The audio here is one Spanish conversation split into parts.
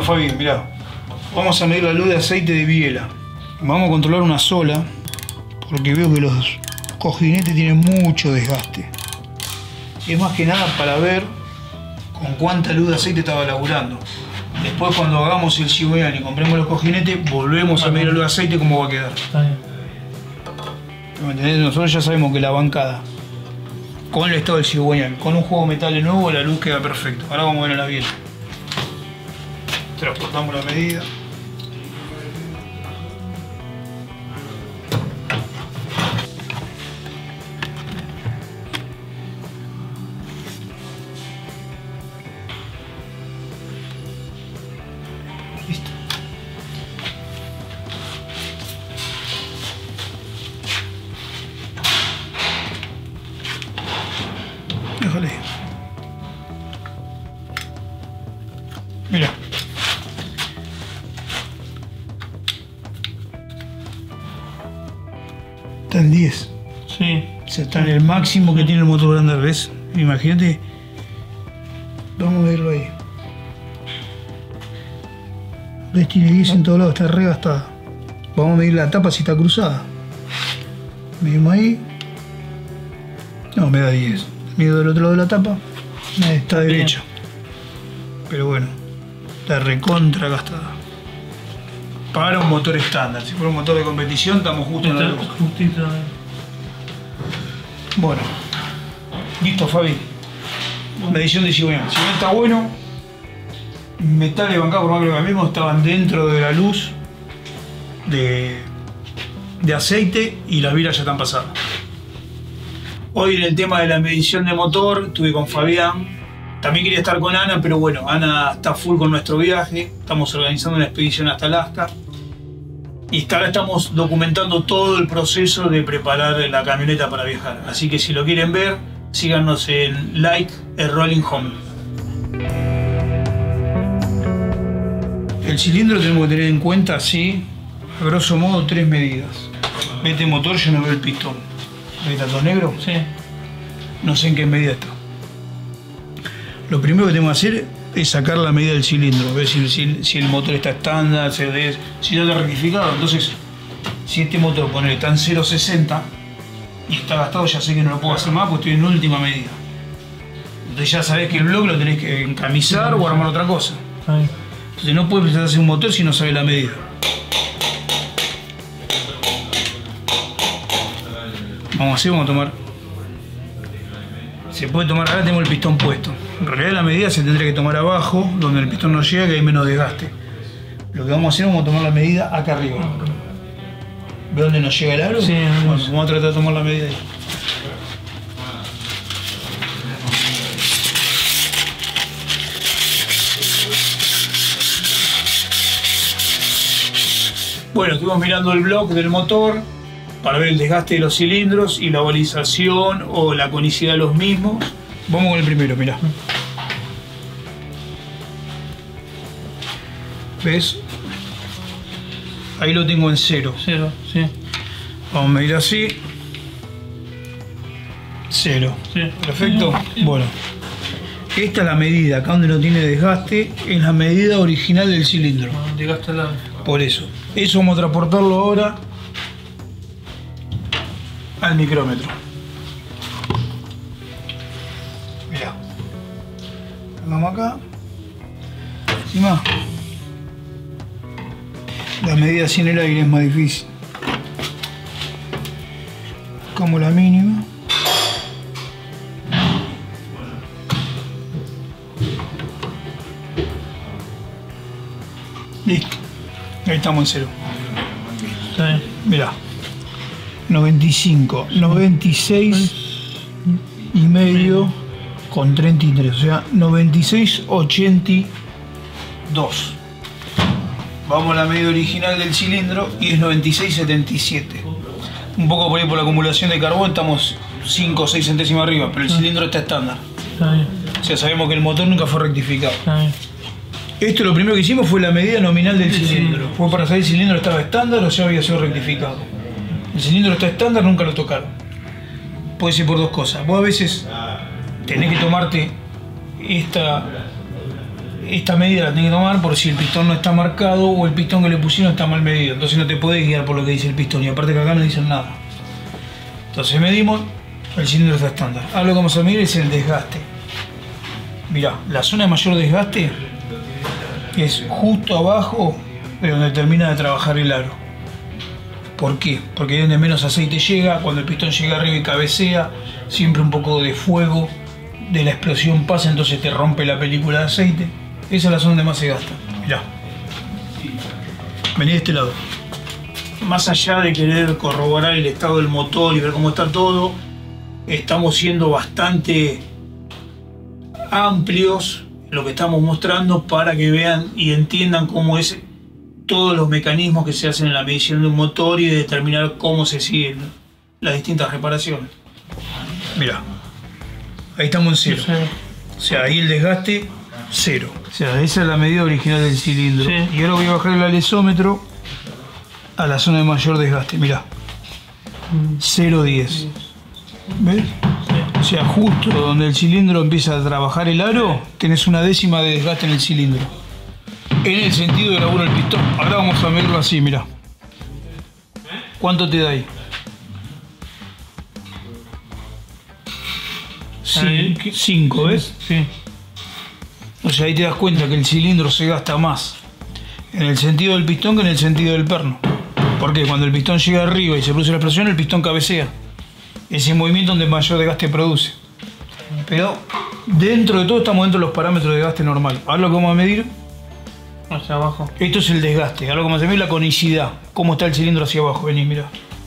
Bueno, Fabi, mirá. Vamos a medir la luz de aceite de biela. Vamos a controlar una sola, porque veo que los cojinetes tienen mucho desgaste. Y es más que nada para ver con cuánta luz de aceite estaba laburando. Después, cuando hagamos el cigüeñal y compremos los cojinetes, volvemos a medir la luz de aceite cómo va a quedar. ¿Me entendés? Nosotros ya sabemos que la bancada, con el estado del cigüeñal, con un juego de metales nuevo, la luz queda perfecta. Ahora vamos a ver a la biela. Transportamos la medida. Listo. Déjale. Mira. Está en 10. Sí. O sea, está en el máximo que tiene el motor grande, ¿ves? Imagínate. Vamos a verlo ahí. ¿Ves? Tiene 10 en todos lados, está re gastada. Vamos a medir la tapa si está cruzada. Medimos ahí. No, me da 10. Mido del otro lado de la tapa. Está derecha. Pero bueno, está recontra gastada. Para un motor estándar. Si fuera un motor de competición, estamos justo en la luz. Justito. Bueno, listo, Fabi. Medición de cigüeñal. Si no está bueno, metales bancados por más que lo mismo estaban dentro de la luz de aceite y las viras ya están pasadas. Hoy en el tema de la medición de motor estuve con Fabián. También quería estar con Ana, pero bueno, Ana está full con nuestro viaje. Estamos organizando una expedición hasta Alaska. Y ahora estamos documentando todo el proceso de preparar la camioneta para viajar. Así que si lo quieren ver, síganos en Like a Rolling Home. El cilindro tenemos que tener en cuenta, sí, a grosso modo 3 medidas. Este motor yo no veo el pistón. ¿Ves todo negro? Sí. No sé en qué medida está. Lo primero que tenemos que hacer es sacar la medida del cilindro, ver si el motor está estándar, si ya está rectificado. Entonces, si este motor pone está en 0.60 y está gastado, ya sé que no lo puedo hacer más porque estoy en última medida. Entonces ya sabés que el bloque lo tenés que encamisar o armar otra cosa. Entonces no puedes empezar a hacer un motor si no sabes la medida. Vamos a tomar. Se puede tomar, ahora tenemos el pistón puesto. En realidad la medida se tendría que tomar abajo, donde el pistón no llega, que hay menos desgaste. Lo que vamos a hacer es vamos a tomar la medida acá arriba. ¿Ve dónde nos llega el aro? Sí. Bueno, vamos a tratar de tomar la medida ahí. Bueno, estuvimos mirando el bloque del motor para ver el desgaste de los cilindros y la balización o la conicidad de los mismos. Vamos con el primero, mirá. ¿Ves? Ahí lo tengo en 0. 0, sí. Vamos a medir así. 0. Sí. Perfecto. Bueno. Esta es la medida, acá donde no tiene desgaste, es la medida original del cilindro. Desgaste la... Por eso. Eso vamos a transportarlo ahora al micrómetro. Mirá. Vamos acá. Encima. La medida sin el aire es más difícil. Como la mínima. Listo. Ahí estamos en 0. Sí. Mirá. 95, 96 y medio con 33, o sea, 96,82. Vamos a la medida original del cilindro y es 96,77. Un poco por ahí por la acumulación de carbón estamos 5 o 6 centésimos arriba, pero el cilindro está estándar. Está bien. O sea, sabemos que el motor nunca fue rectificado. Está bien. Esto lo primero que hicimos fue la medida nominal del cilindro. Fue para saber si el cilindro estaba estándar o ya había sido rectificado. El cilindro está estándar, nunca lo tocaron. Puede ser por dos cosas. Vos a veces tenés que tomarte esta medida la tenés que tomar por si el pistón no está marcado o el pistón que le pusieron está mal medido. Entonces no te podés guiar por lo que dice el pistón y aparte que acá no dicen nada. Entonces medimos, el cilindro está estándar. Ahora lo que vamos a medir es el desgaste. Mirá, la zona de mayor desgaste es justo abajo de donde termina de trabajar el aro. ¿Por qué? Porque es donde menos aceite llega, cuando el pistón llega arriba y cabecea, siempre un poco de fuego de la explosión pasa, entonces te rompe la película de aceite. Esa es la zona donde más se gasta. Mirá. Vení de este lado. Más allá de querer corroborar el estado del motor y ver cómo está todo, estamos siendo bastante amplios en lo que estamos mostrando para que vean y entiendan cómo es todos los mecanismos que se hacen en la medición de un motor y de determinar cómo se siguen las distintas reparaciones. Mirá, ahí estamos en cero. O sea, ahí el desgaste, cero. O sea, esa es la medida original del cilindro. Sí. Y ahora voy a bajar el alesómetro a la zona de mayor desgaste. Mirá, 0,10. ¿Ves? O sea, justo donde el cilindro empieza a trabajar el aro, tenés una décima de desgaste en el cilindro. En el sentido de laburo del pistón. Ahora vamos a medirlo así, mirá. ¿Cuánto te da ahí? 5, ¿ves? Sí. O sea, ahí te das cuenta que el cilindro se gasta más en el sentido del pistón que en el sentido del perno. Porque cuando el pistón llega arriba y se produce la explosión, el pistón cabecea. Ese movimiento donde mayor desgaste produce. Pero dentro de todo estamos dentro de los parámetros de desgaste normal. Ahora lo que vamos a medir, Hacia abajo. esto es el desgaste. Ahora lo que vamos a medir es la conicidad. Cómo está el cilindro hacia abajo. Vení, mirá.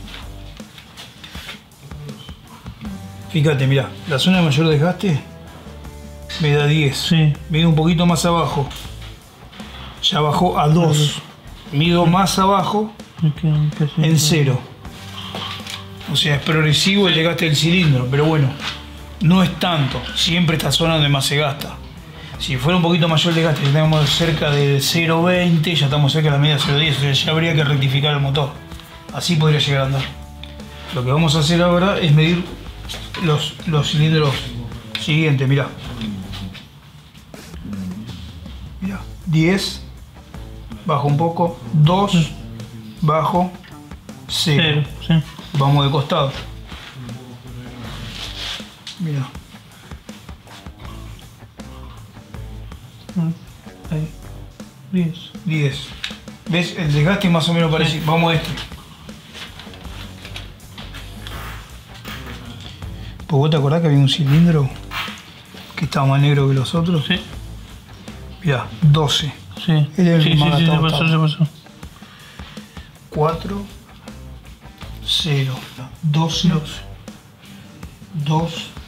Fíjate, mirá. La zona de mayor desgaste me da 10. Sí. Mido un poquito más abajo. Ya bajó a 2. Mido más abajo en 0. O sea, es progresivo el desgaste del cilindro, pero bueno, no es tanto. Siempre esta zona donde más se gasta. Si fuera un poquito mayor el desgaste, ya estamos cerca del 0,20, ya estamos cerca de la medida 0,10, o sea, ya habría que rectificar el motor. Así podría llegar a andar. Lo que vamos a hacer ahora es medir los cilindros siguientes, mirá. Mirá, 10, bajo un poco, 2, bajo, 0. Sí. Vamos de costado. Mira. Ahí. 10. 10. ¿Ves? El desgaste más o menos parecido. Sí. Vamos a este. ¿Pues vos te acordás que había un cilindro que estaba más negro que los otros? Sí. Mirá, 12. Sí. Este es el más se gastado, pasó. 4, 0, 12, 2,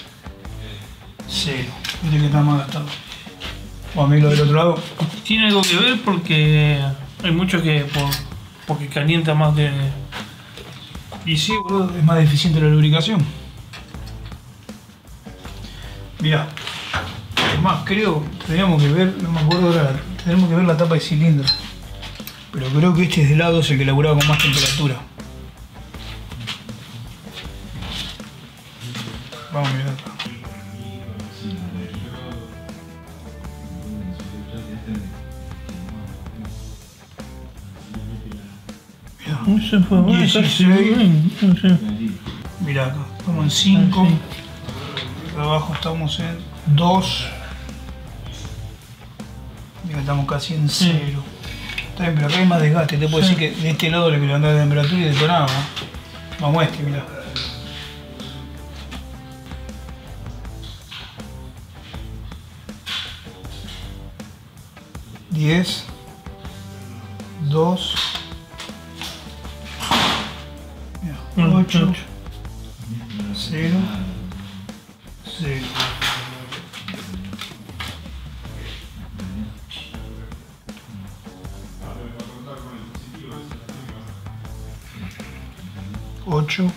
0. Este que está más gastado. Vamos a verlo del otro lado. Tiene algo que ver porque hay muchos que porque calienta más de... Y sí, boludo, es más deficiente la lubricación. Mirá. Es más, creo, tendríamos que ver, no me acuerdo ahora, tenemos que ver la tapa de cilindro. Pero creo que este de lado es el que laburaba con más temperatura. Vamos a mirar acá. Mirá. No se fue, 16. Mirá acá, estamos en 5. Acá abajo estamos en 2. Mirá, estamos casi en 0. Está bien, pero acá hay más desgaste. Te puedo decir que de este lado le que levantar la temperatura y detonaba. Vamos a este, mirá. Diez, 2, 8, 0, 0. Ocho,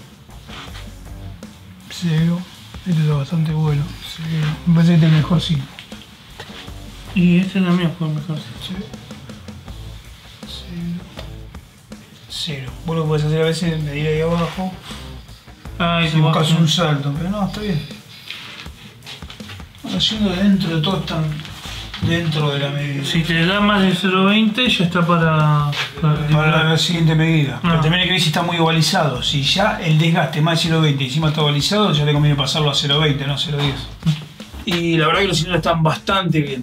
0. Este está bastante bueno. 0. Me parece que este es mejor, sí. Y este también fue mejor. 0, 0. Vos lo podés hacer a veces, medir ahí abajo. Si buscas un salto, pero no, está bien. Haciendo de dentro de todo están dentro de la medida. Si te da más de 0,20 ya está para Para la siguiente medida. Pero también hay que ver si está muy ovalizado. Si ya el desgaste más de 0,20 y encima está ovalizado, ya te conviene pasarlo a 0,20, no a 0,10. Y la verdad que los cilindros están bastante bien.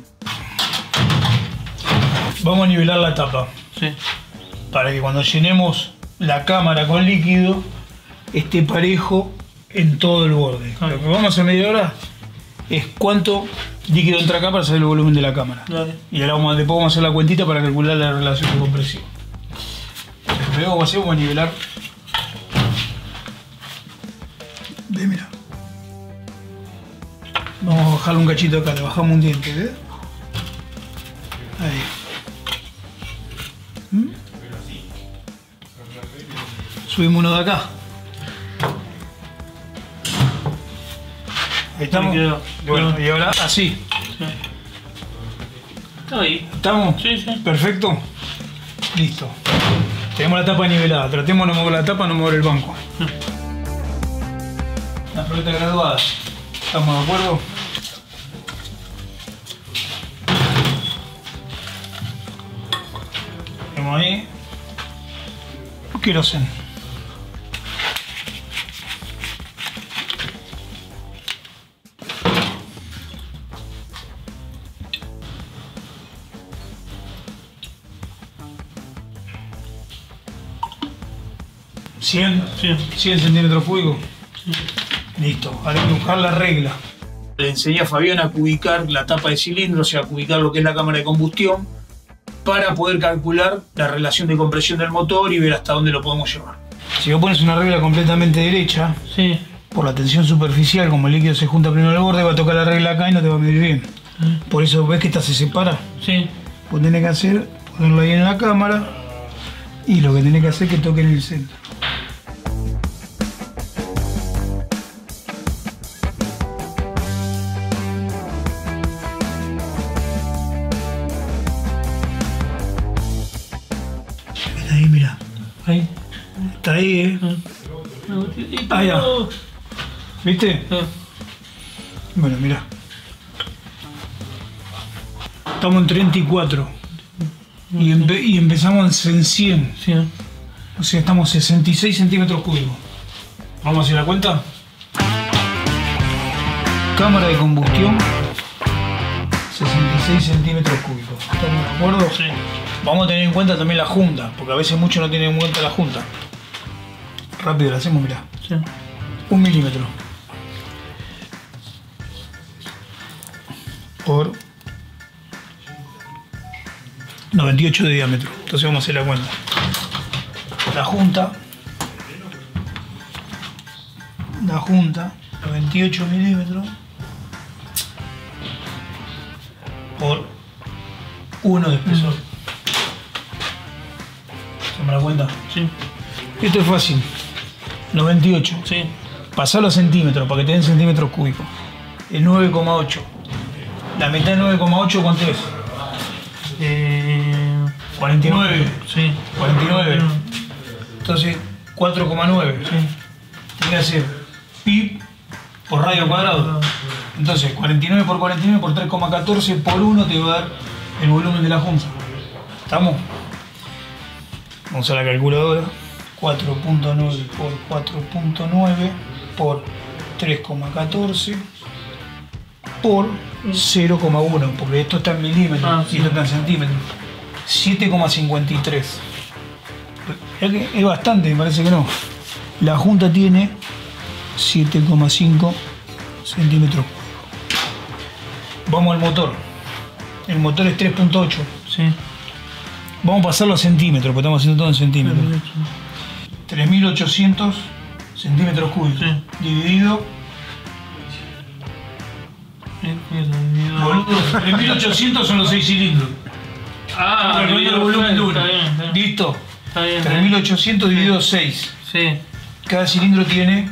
Vamos a nivelar la tapa. Sí. Para que cuando llenemos la cámara con líquido esté parejo en todo el borde. Lo que vamos a medir ahora es cuánto líquido entra acá para saber el volumen de la cámara. Dale. Y ahora después vamos a hacer la cuentita para calcular la relación de compresión. Luego vamos a nivelar. Ve, mira. Vamos a bajarle un cachito acá, le bajamos un diente, ¿ves? Ahí. Subimos uno de acá. Ahí estamos. Bueno, y ahora así. Sí. Está ahí. ¿Estamos? Sí, sí. Perfecto. Listo. Tenemos la tapa nivelada. Tratemos de no mover la tapa, no mover el banco. Las pelotas graduadas. ¿Estamos de acuerdo? Tenemos ahí. Queroseno. ¿100? Sí. 100 centímetros cúbicos. Listo, ahora hay que buscar la regla. Le enseñé a Fabián a cubicar la tapa de cilindro, o sea, a cubicar lo que es la cámara de combustión, para poder calcular la relación de compresión del motor y ver hasta dónde lo podemos llevar. Si vos pones una regla completamente derecha, Sí. por la tensión superficial, como el líquido se junta primero al borde, va a tocar la regla acá y no te va a medir bien. Por eso ves que esta se separa. Sí. Vos tenés que hacer, ponerlo ahí en la cámara, y lo que tenés que hacer es que toque en el centro. Ahí, mira. Ahí. Está ahí, Ahí va. ¿Viste? Bueno, mira. Estamos en 34. Y empezamos en 100. Sí. O sea, estamos 66 centímetros cúbicos. ¿Vamos a hacer la cuenta? Cámara de combustión, 66 centímetros cúbicos. ¿Estamos de acuerdo? Sí. Vamos a tener en cuenta también la junta, porque a veces muchos no tienen en cuenta la junta. Rápido la hacemos, mirá. Sí. 1 milímetro por 98 de diámetro. Entonces vamos a hacer la cuenta. La junta, 98 milímetros por 1 de espesor. ¿Se me da cuenta? Sí. Esto es fácil. 98. Sí. Pasalo a centímetros para que te den centímetros cúbicos. El 9,8. La mitad de 9,8, ¿cuánto es? 49. Sí. 49. Entonces, 4,9. Sí. Tiene que hacer pi por radio cuadrado. Entonces, 49 por 49 por 3,14 por 1 te va a dar el volumen de la junta. ¿Estamos? Vamos a la calculadora. 4,9 por 4,9 por 3,14 por 0,1, porque esto está en milímetros y esto está en centímetros. 7,53. Es bastante, me parece que no. La junta tiene 7,5 centímetros. Vamos al motor. El motor es 3,8. Sí. Vamos a pasarlo a centímetros, porque estamos haciendo todo en centímetros. 3.800 centímetros cúbicos. Sí. Dividido. Boludo, 3.800 son los 6 cilindros. Dividido el volumen de uno. Está bien, está bien. ¿Listo? Está bien. 3.800 dividido 6. Sí. Cada cilindro tiene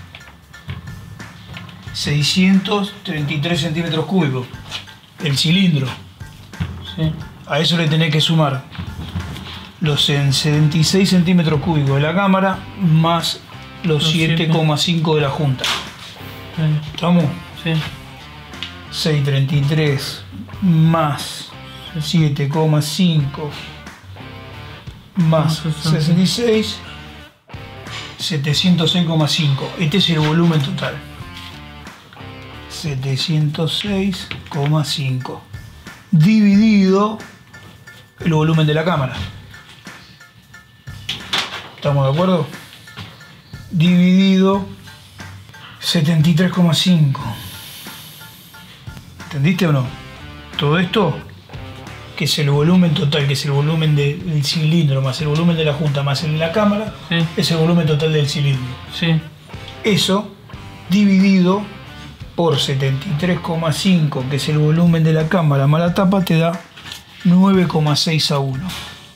633 centímetros cúbicos. El cilindro. Sí. A eso le tenés que sumar los 76 centímetros cúbicos de la cámara más los 7,5 de la junta. Sí. ¿Estamos? Sí. 633 más 7,5 más 66, 706,5. Este es el volumen total. 706,5 dividido el volumen de la cámara. ¿Estamos de acuerdo? Dividido 73,5. ¿Entendiste o no? Todo esto, que es el volumen total, que es el volumen del cilindro, más el volumen de la junta, más el de la cámara, sí, es el volumen total del cilindro. Sí. Eso dividido por 73,5, que es el volumen de la cámara más la tapa, te da 9,6 a 1.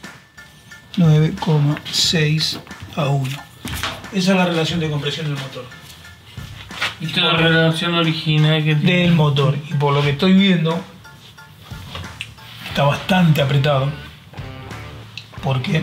9,6 a 1. Esa es la relación de compresión del motor. Esta es la relación original que tiene del motor. Y por lo que estoy viendo, está bastante apretado. Porque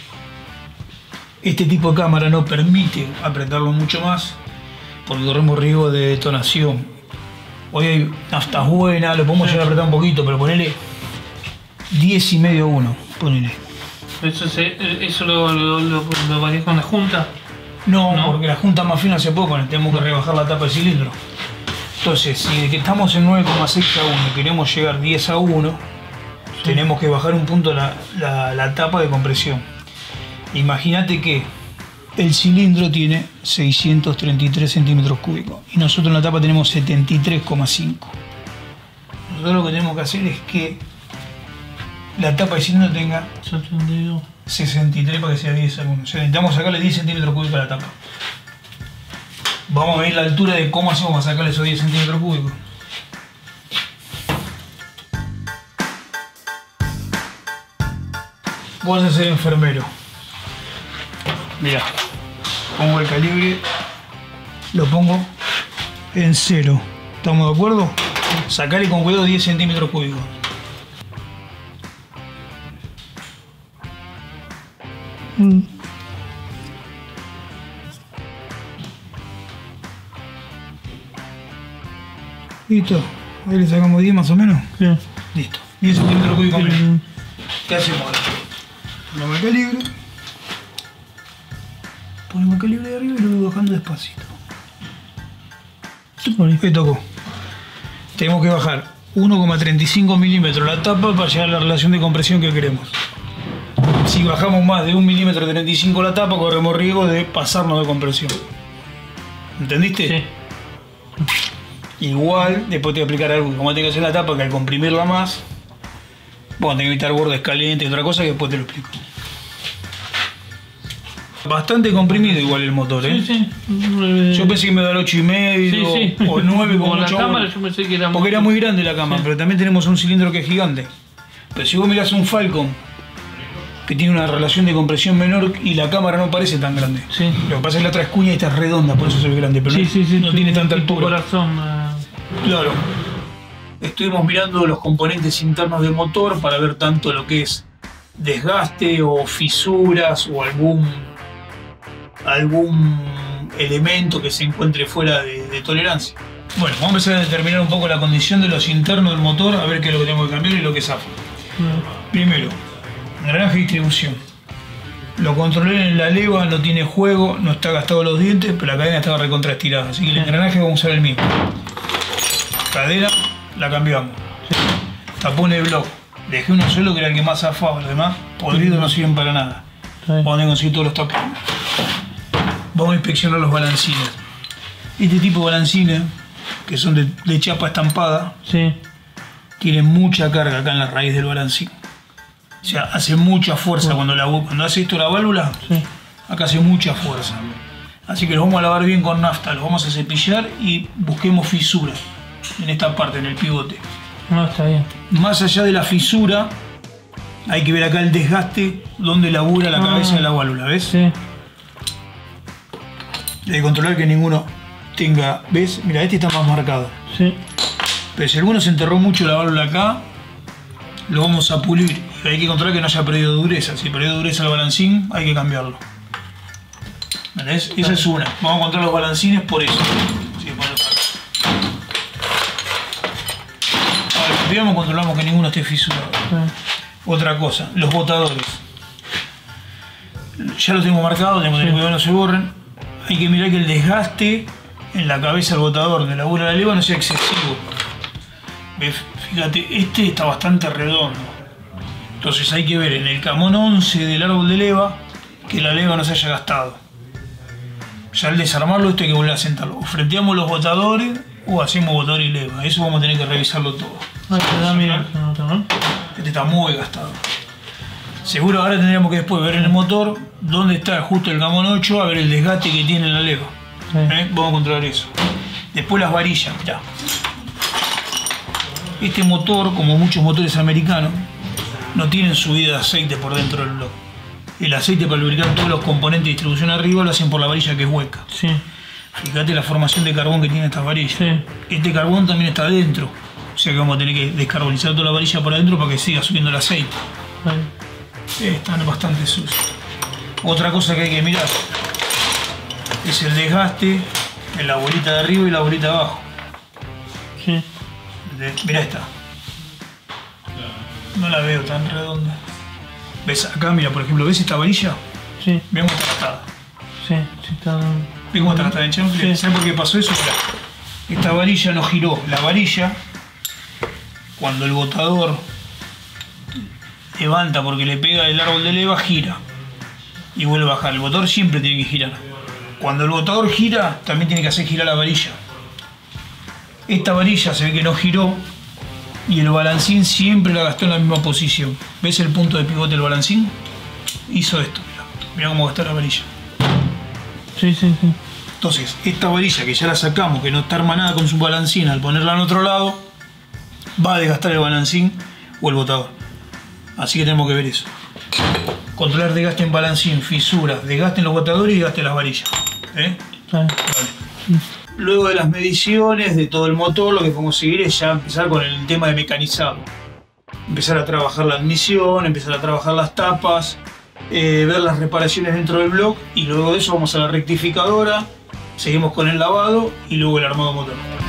este tipo de cámara no permite apretarlo mucho más, porque corremos riesgo de detonación. Hoy hay naftas buenas, lo podemos llegar a apretar un poquito, pero ponele 10,5 a 1. Ponele. ¿Eso lo varias con la junta? No, porque la junta más fina hace poco, tenemos que rebajar la tapa del cilindro. Entonces, si estamos en 9,6 a 1 y queremos llegar 10 a 1, sí, tenemos que bajar un punto la tapa de compresión. Imagínate que el cilindro tiene 633 centímetros cúbicos y nosotros en la tapa tenemos 73,5. Nosotros lo que tenemos que hacer es que la tapa del cilindro tenga 63 para que sea 10 a 1. O sea, necesitamos sacarle 10 centímetros cúbicos a la tapa. Vamos a ver la altura de cómo hacemos para sacarle esos 10 centímetros cúbicos. Vos vas a ser enfermero. Mirá, pongo el calibre, lo pongo en 0. ¿Estamos de acuerdo? Sacarle con cuidado 10 centímetros cúbicos. Listo, ahí le sacamos 10 más o menos. Sí. Listo, 10 centímetros cúbicos. ¿Qué hacemos ahora? Ponemos el calibre. Ponemos el calibre de arriba y lo voy bajando despacito. Me tocó. Tenemos que bajar 1,35 milímetros la tapa para llegar a la relación de compresión que queremos. Si bajamos más de 1,35 milímetros la tapa, corremos riesgo de pasarnos de compresión. ¿Entendiste? Sí. Igual, después te voy a explicar algo cómo tengo que hacer la tapa, que al comprimirla más, bueno, tengo que evitar bordes calientes y otra cosa que después te lo explico. Bastante comprimido igual el motor, ¿eh? Sí, sí. Yo pensé que me iba a dar 8,5 sí, sí, o 9 como la mucho. cámara yo pensé que era porque era muy grande la cámara, sí, pero también tenemos un cilindro que es gigante. Pero si vos mirás un Falcon que tiene una relación de compresión menor y la cámara no parece tan grande. Sí. Lo que pasa es que la otra es cuña y esta es redonda, por eso se ve grande, pero sí, no tiene tanta altura. Corazón, Claro. Estuvimos mirando los componentes internos del motor para ver tanto lo que es desgaste o fisuras o algún elemento que se encuentre fuera de tolerancia. Bueno, vamos a empezar a determinar un poco la condición de los internos del motor, a ver qué es lo que tenemos que cambiar y lo que zafa. Primero, engranaje de distribución. Lo controlé en la leva, no tiene juego, no está gastado los dientes, pero la cadena estaba recontraestirada, así que el engranaje vamos a usar el mismo. Cadena, la cambiamos. Tapón de block. Dejé uno solo que era el que más zafaba, los demás podridos no sirven para nada. Vamos a conseguir todos los tapones. Vamos a inspeccionar los balancines. Este tipo de balancines, que son de chapa estampada, sí, tienen mucha carga acá en la raíz del balancín. O sea, hace mucha fuerza cuando hace esto la válvula, sí, acá hace mucha fuerza. Así que los vamos a lavar bien con nafta, los vamos a cepillar y busquemos fisuras en esta parte, en el pivote. No, está bien. Más allá de la fisura, hay que ver acá el desgaste donde labura la cabeza de la válvula, ¿ves? Sí. Hay que controlar que ninguno tenga, ¿ves? Mira, este está más marcado. Sí. Pero si alguno se enterró mucho la válvula acá, lo vamos a pulir. Y hay que controlar que no haya perdido dureza. Si perdió dureza el balancín, hay que cambiarlo. ¿Entendés? Esa es una. Vamos a controlar los balancines por eso. Sí, por eso. limpiamos, controlamos que ninguno esté fisurado. Sí. Otra cosa, los botadores. Ya los tengo marcados, tenemos que tener cuidado que no se borren. Hay que mirar que el desgaste en la cabeza del botador de la bola de la leva no sea excesivo. Fíjate, este está bastante redondo. Entonces hay que ver en el camón 11 del árbol de leva que la leva no se haya gastado. Ya al desarmarlo esto hay que volver a sentarlo. O frenteamos los botadores o hacemos botador y leva. Eso vamos a tener que revisarlo todo. Ahí te da, mira, se nota, ¿no? Este está muy gastado. Seguro ahora tendríamos que después ver en el motor dónde está justo el camón 8, a ver el desgaste que tiene la leva. Sí. Vamos a controlar eso. Después las varillas, mirá. Este motor, como muchos motores americanos, no tienen subida de aceite por dentro del bloque. El aceite para lubricar todos los componentes de distribución arriba lo hacen por la varilla que es hueca. Sí. Fíjate la formación de carbón que tiene estas varillas. Sí. Este carbón también está adentro. O sea que vamos a tener que descarbonizar toda la varilla por adentro para que siga subiendo el aceite. Ahí. Están bastante sucios. Otra cosa que hay que mirar es el desgaste en la bolita de arriba y la bolita de abajo. Sí. Mirá esta. No la veo tan redonda. ¿Ves acá? Mira, por ejemplo, ¿ves esta varilla? Sí. Mirá cómo está gastada. Sí. Sí está. ¿Ves cómo está gastada en chanfle? Sí. ¿Sabes por qué pasó eso? Mirá. Esta varilla no giró. La varilla, cuando el botador levanta porque le pega el árbol de leva, gira y vuelve a bajar. El botador siempre tiene que girar. Cuando el botador gira, también tiene que hacer girar la varilla. Esta varilla se ve que no giró y el balancín siempre la gastó en la misma posición. ¿Ves el punto de pivote del balancín? Hizo esto, mirá cómo gastó la varilla. Sí, sí, sí. Entonces, esta varilla que ya la sacamos, que no está hermanada con su balancín, al ponerla en otro lado, va a desgastar el balancín o el botador. Así que tenemos que ver eso. Controlar desgaste en balancín, fisuras, desgaste en los botadores y desgaste en las varillas. Vale. Vale. Luego de las mediciones de todo el motor, lo que podemos seguir es ya empezar con el tema de mecanizado. Empezar a trabajar la admisión, empezar a trabajar las tapas, ver las reparaciones dentro del bloque y luego de eso vamos a la rectificadora, seguimos con el lavado y luego el armado motor.